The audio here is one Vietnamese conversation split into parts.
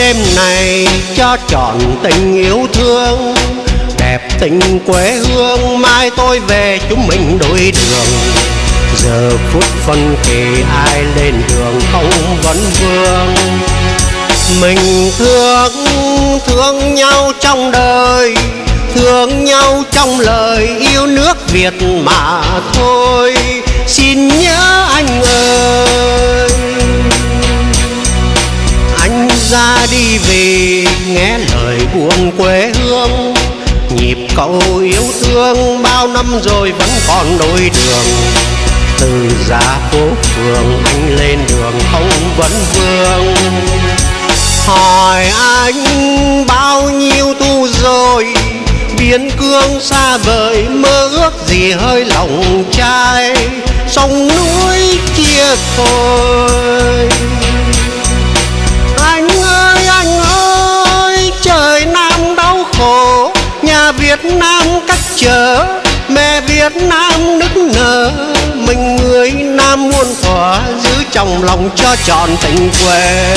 đêm này cho trọn tình yêu thương, đẹp tình quê hương. Mai tôi về chúng mình đổi đường, giờ phút phân kỳ ai lên đường không vấn vương. Mình thương nhau trong đời, thương nhau trong lời yêu nước Việt mà thôi. Xin nhớ anh ơi, anh ra đi vì nghe lời buồn quê hương. Nhịp cầu yêu thương bao năm rồi vẫn còn đôi đường, từ ra phố phường anh lên đường không vấn vương. Hỏi anh bao nhiêu thu rồi, biên cương xa vời mơ ước gì hơi lòng trai, sông núi chia phôi. Anh ơi trời Nam đau khổ, nhà Việt Nam cách trở, mẹ Việt Nam nức nở. Mình người Nam muôn thuở giữ trong lòng cho trọn tình quê.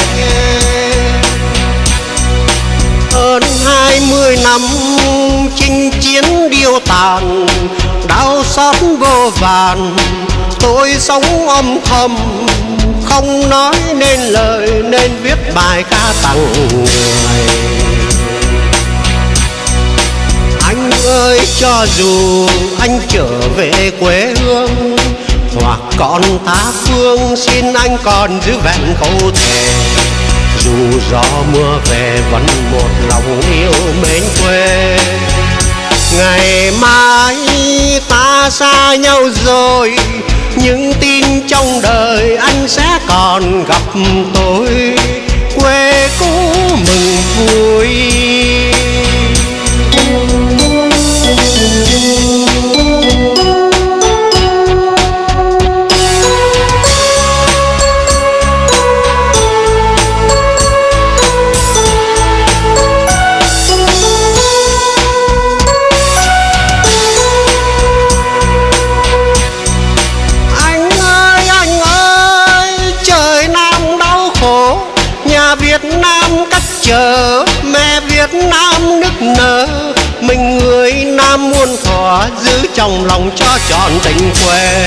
Hơn 20 năm chinh chiến điêu tàn, đau xót vô vàn. Tôi sống âm thầm không nói nên lời, nên viết bài ca tặng người. Anh ơi cho dù anh trở về quê hương hoặc còn tha phương, xin anh còn giữ vẹn câu thề. Dù gió mưa về vẫn một lòng yêu mến quê. Ngày mai ta xa nhau rồi, những tin trong đời anh sẽ còn gặp tôi. Quê cũ mừng vui, Việt Nam cách trở, mẹ Việt Nam nức nở. Mình người Nam muôn thuở giữ trong lòng cho trọn tình quê.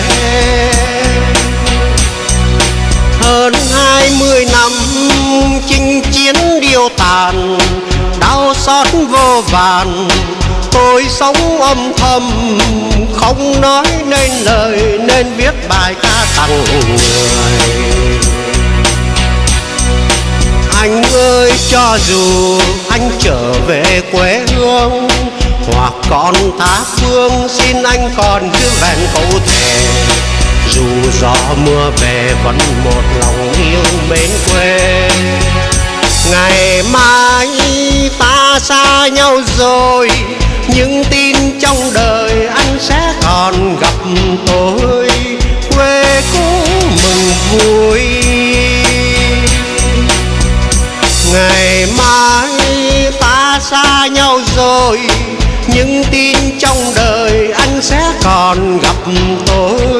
Hơn 20 năm chinh chiến điêu tàn, đau xót vô vàn. Tôi sống âm thầm không nói nên lời, nên viết bài ca tặng người. Anh ơi cho dù anh trở về quê hương hoặc còn tha phương, xin anh còn giữ vẹn câu thề. Dù gió mưa về vẫn một lòng yêu mến quê. Ngày mai ta xa nhau rồi, những tin trong đời anh sẽ còn gặp tôi. Quê cũ mừng vui, ngày mai ta xa nhau rồi, những tin trong đời anh sẽ còn gặp tôi.